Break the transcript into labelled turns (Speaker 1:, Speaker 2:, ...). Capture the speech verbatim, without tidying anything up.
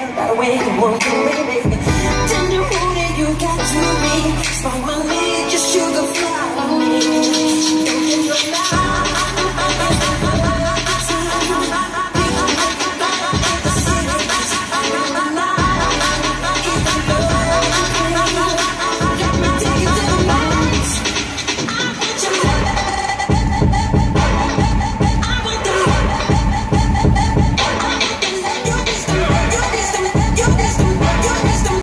Speaker 1: by the way you want to, baby. Tender food that you got to me. Spark my